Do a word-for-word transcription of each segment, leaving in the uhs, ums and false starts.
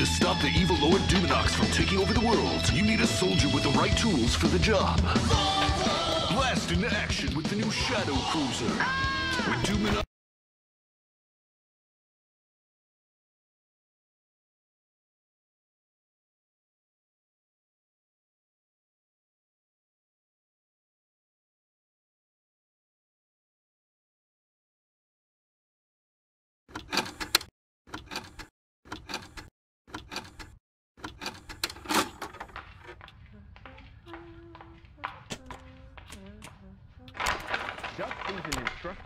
to stop the evil Lord Duminox from taking over the world, you need a soldier with the right tools for the job. Blast into action with the new Shadow Cruiser. When Duminox... Just using his truck.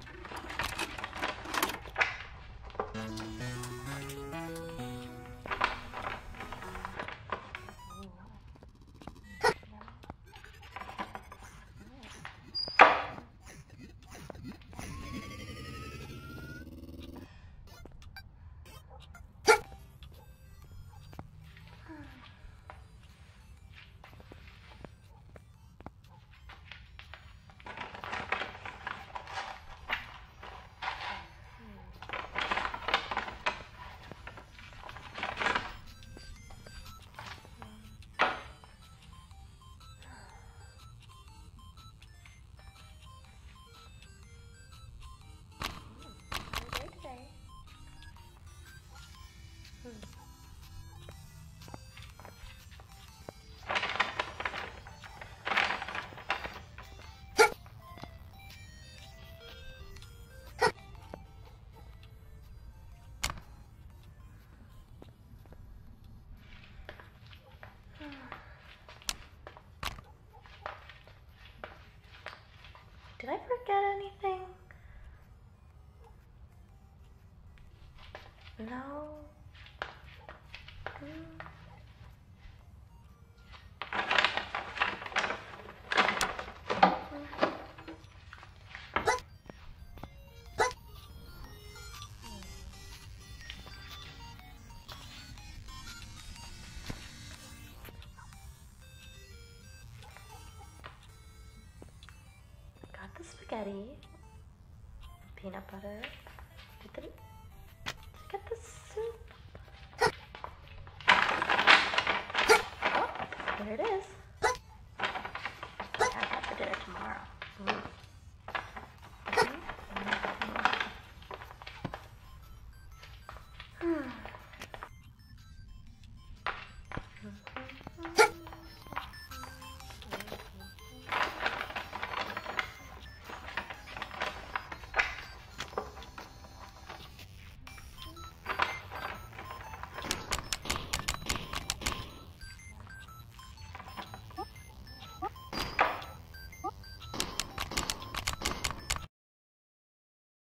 Did I forget anything? No. Mm. Got the spaghetti, peanut butter. Did, the, did I get the soup? Oh, there it is.